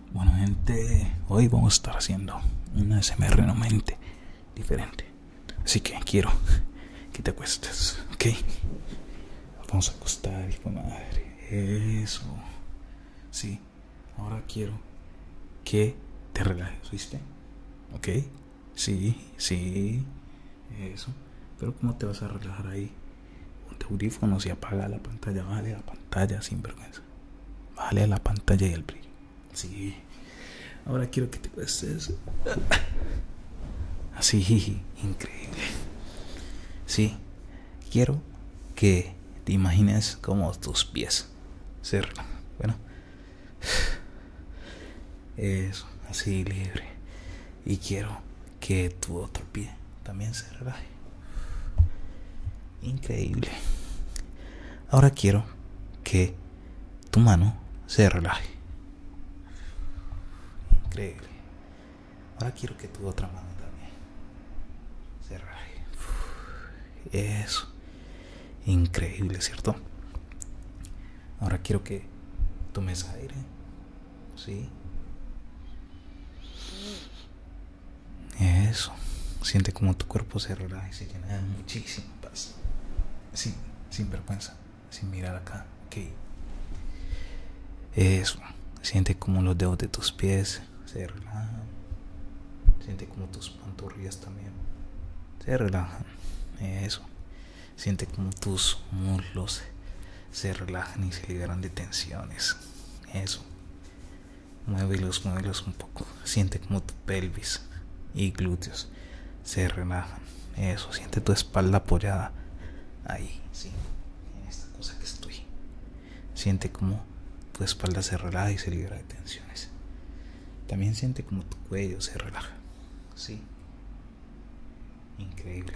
Bueno, gente, hoy vamos a estar haciendo una SMR nuevamente diferente. Así que quiero que te acuestes, ¿ok? Vamos a acostar, hijo de madre. Eso. Sí, ahora quiero que te relajes, ¿viste? ¿Ok? Sí, sí. Eso. Pero ¿cómo te vas a relajar ahí? Ponte audífonos y apaga la pantalla. Bájale la pantalla sin vergüenza. Bájale a la pantalla y el brillo. Sí. Ahora quiero que te acuestes. Así, increíble. Sí, quiero que te imagines como tus pies se relajan. Bueno, eso, así libre. Y quiero que tu otro pie también se relaje. Increíble. Ahora quiero que tu mano se relaje. Increíble. Ahora quiero que tu otra mano también se relaje. Eso. Increíble, ¿cierto? Ahora quiero que tomes aire. Sí. Eso. Siente como tu cuerpo se relaja y se llena de muchísima paz. Sin vergüenza. Sin mirar acá. Ok. Eso. Siente como los dedos de tus pies se relajan. Siente como tus pantorrillas también se relajan. Eso. Siente como tus muslos se relajan y se liberan de tensiones. Eso. Muévelos un poco. Siente como tu pelvis y glúteos se relajan. Eso. Siente tu espalda apoyada ahí, sí, en esta cosa que estoy. Siente como tu espalda se relaja y se libera de tensiones. También siente como tu cuello se relaja. Sí. Increíble.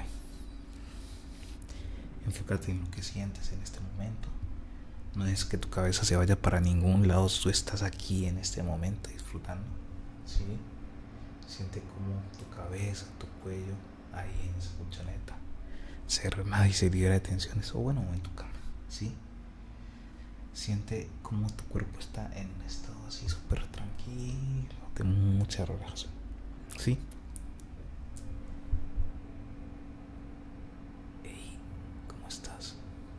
Enfócate en lo que sientes en este momento. No es que tu cabeza se vaya para ningún lado. Tú estás aquí en este momento disfrutando. Sí. Siente como tu cabeza, tu cuello, ahí en esa colchoneta se relaja y se libera de tensiones. O bueno, en tu cama. Sí. Siente como tu cuerpo está en un estado así súper tranquilo, de mucha relajación. ¿Sí? Hey, ¿cómo estás?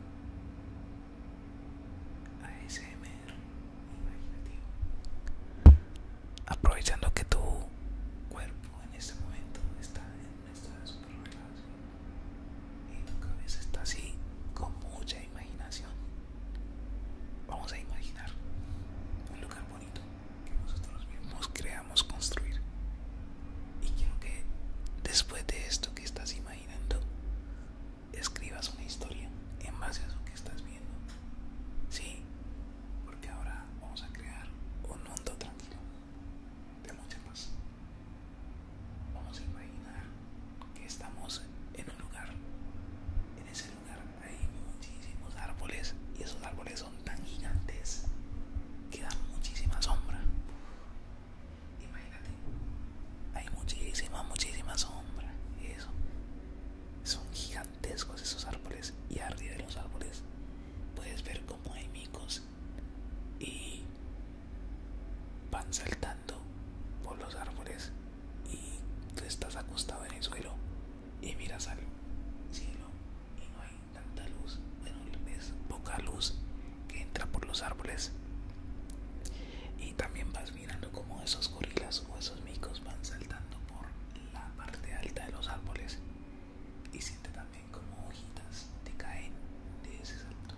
ASMR imaginativo. Aprovechando que tu cuerpo en este momento está en un estado de súper relajación y tu cabeza está así con mucha imaginación. Vamos a imaginar un lugar bonito que nosotros mismos creamos construir. Y quiero que después de esto que estás imaginando, escribas una historia en base a eso que estás viendo. Sí, porque ahora vamos a crear un mundo tranquilo, de mucha paz. Vamos a imaginar que estamos en un lugar. En ese lugar hay muchísimos árboles y esos árboles son tan gigantes que dan muchísima sombra. Imagínate, hay muchísima sombra. Eso. Son gigantescos esos árboles y arriba de los árboles puedes ver como hay micos y van saltando por los árboles y tú estás acostado en el suelo y miras al cielo y no hay tanta luz. Bueno, es poca luz que entra por los árboles y también vas mirando como esos gorilas o esos micos van saltando por la parte alta de los árboles y siente también como hojitas te caen de ese salto.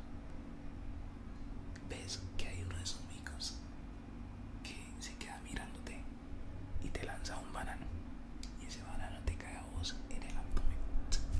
Ves que hay uno de esos micos que se queda mirándote y te lanza un banano y ese banano te cae a vos en el abdomen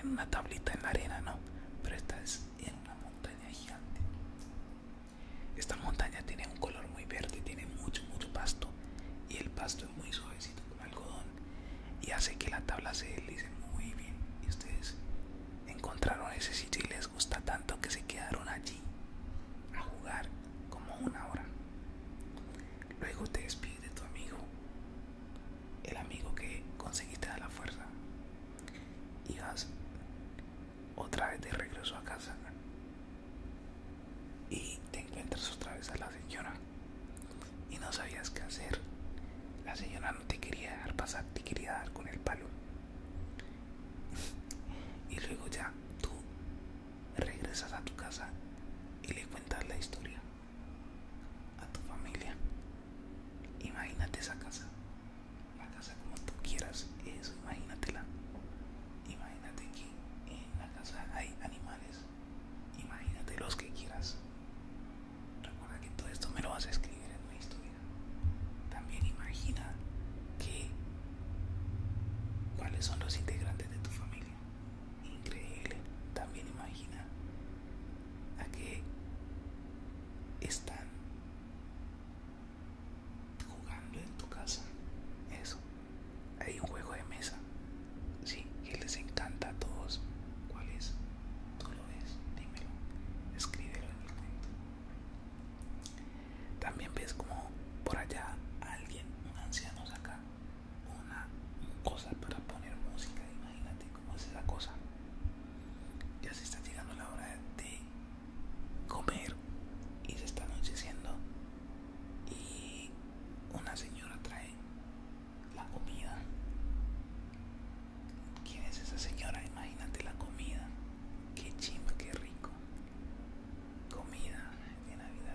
en una tablita en la arena, ¿no? Pero esta es en una montaña gigante. Esta montaña tiene un color muy verde, tiene mucho, mucho pasto. Y el pasto es muy suavecito como algodón. Y hace que la tabla se deslice muy bien. Y ustedes encontraron ese sitio y les gusta tanto que se quedaron allí a jugar como una hora. Luego te despides de tu amigo, el amigo que conseguiste a la fuerza, y vas otra vez de regreso a casa y te encuentras otra vez a la señora y no sabías qué hacer. La señora no te quería dejar pasar, te quería dar con el palo. Y luego ya tú regresas a tu casa y le cuentas la historia a tu familia. Imagínate esa casa, la casa como tú quieras, eso, imagínatela. Imagínate que en la casa hay animales, imagínate los que quieras. Recuerda que todo esto me lo vas a escribir en una historia. También imagina que cuáles son los integrantes de tu familia. Increíble. También imagina a que están jugando en tu casa. Eso. Hay un juego de mesa. Sí, que les encanta a todos. ¿Cuál es? Tú lo ves, dímelo. Escríbelo en el cuento. También ves como por allá alguien, un anciano, saca una cosa para poner música. Imagínate cómo es esa cosa. Ya se está llegando la hora de comer y se está anocheciendo y una señora trae la comida. ¿Quién es esa señora? Imagínate la comida. Qué chimba, qué rico. Comida de Navidad.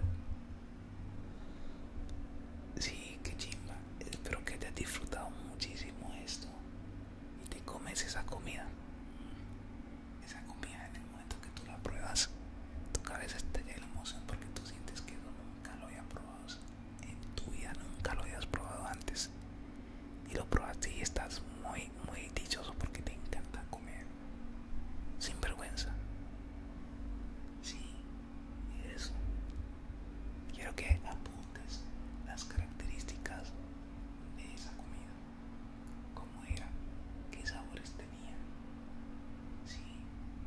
Sí, qué chimba. Espero que hayas disfrutado muchísimo esto y te comes esa comida. Esa comida, en el momento que tú la pruebas, tu cabeza estalla de la emoción porque tú sientes que eso nunca lo habías probado. En tu vida nunca lo habías probado antes. Y lo probaste y estás muy, muy dichoso porque te encanta comer. Sin vergüenza. Sí, eso. Quiero que apuntes las características de esa comida. Cómo era, qué sabores tenía. Sí.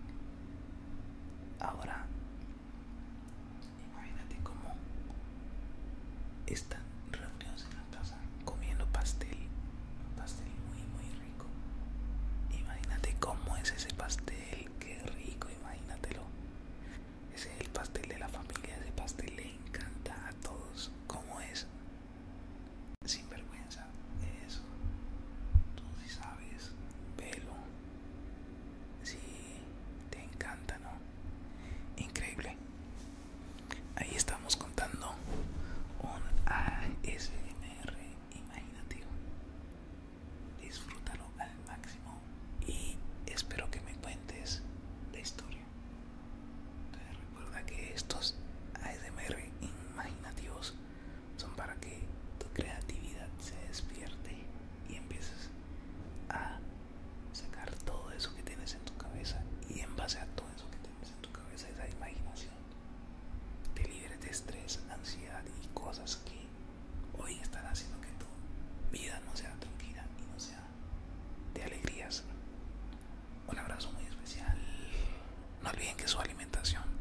Ahora, imagínate cómo están reunidos en la casa comiendo pastel. Un pastel muy, muy rico. Imagínate cómo es ese pastel. Qué rico, imagínatelo. Ese es el pastel de la familia. Ese pastel le encanta a todos. ¿Cómo es? Sin vergüenza. Eso. Tú sí sabes. Velo. Sí, te encanta, ¿no? Increíble. Ahí estamos contando un ASMR imaginativo. Disfrútalo al máximo y espero que me cuentes la historia. Entonces recuerda que estos ASMR imaginativos son para que tu creatividad se despierte y empieces a sacar todo eso que tienes en tu cabeza, y en base a todo eso que tienes en tu cabeza, esa imaginación, te liberes de estrés, ansiedad y cosas que hoy están haciendo que tu vida no sea tranquila y no sea de alegrías. Un abrazo muy especial. No olviden que su alimentación